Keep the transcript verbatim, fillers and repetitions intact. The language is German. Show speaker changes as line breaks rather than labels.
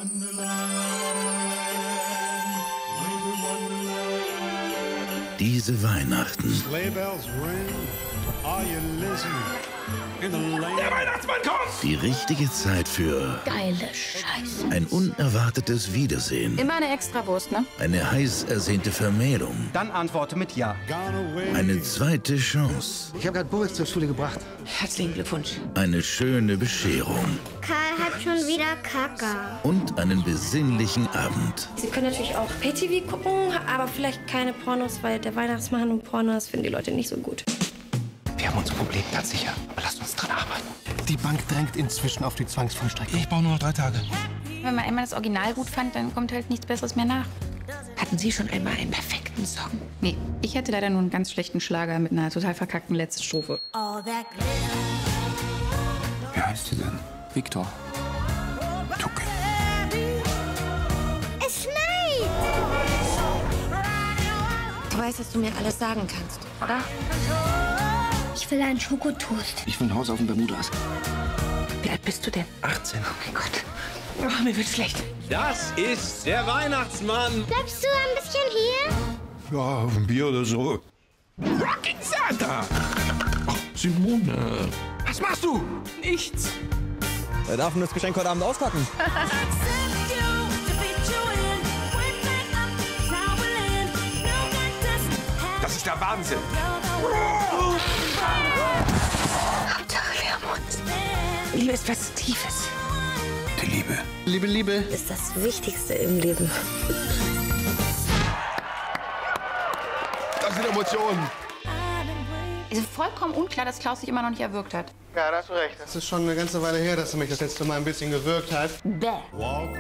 Diese Weihnachten.
Der Weihnachtsmann kommt!
Die richtige Zeit für
Geile Scheiße.
ein unerwartetes Wiedersehen.
Immer eine Extrawurst, ne?
Eine heiß ersehnte Vermählung.
Dann antworte mit Ja.
Eine zweite Chance.
Ich habe gerade Boris zur Schule gebracht.
Herzlichen Glückwunsch.
Eine schöne Bescherung.
Karl hat schon wieder Kacke.
Und einen besinnlichen Abend.
Sie können natürlich auch Pay T V gucken, aber vielleicht keine Pornos, weil der Weihnachtsmann und Pornos finden die Leute nicht so gut.
Wir haben unser Problem ganz sicher, aber lasst uns dran arbeiten. Die Bank drängt inzwischen auf die Zwangsvollstreckung.
Ich brauche nur noch drei Tage.
Wenn man einmal das Original gut fand, dann kommt halt nichts Besseres mehr nach.
Hatten Sie schon einmal einen perfekten Song?
Nee, ich hätte leider nur einen ganz schlechten Schlager mit einer total verkackten letzten Strophe.
Wie heißt sie denn? Viktor. Tucke.
Es schneit!
Du weißt, dass du mir alles sagen kannst, oder?
Ich will einen Schokotoast.
Ich will ein Haus auf den Bermudas.
Wie alt bist du denn?
achtzehn.
Oh mein Gott. Oh, mir wird schlecht.
Das ist der Weihnachtsmann.
Bleibst du ein bisschen hier?
Ja, ein Bier oder so. Rocking Santa! Oh, Simone. Was machst du? Nichts.
Wer darf denn das Geschenk heute Abend auspacken?
Das ist der Wahnsinn.
Hauptsache, wir haben uns. Liebe ist was Tiefes.
Die Liebe.
Liebe, Liebe.
Ist das Wichtigste im Leben.
Das sind Emotionen.
Es ist vollkommen unklar, dass Klaus sich immer noch nicht erwürgt hat.
Ja, da hast du recht. Das ist schon eine ganze Weile her, dass er mich das letzte Mal ein bisschen gewürgt hat.
Bäh.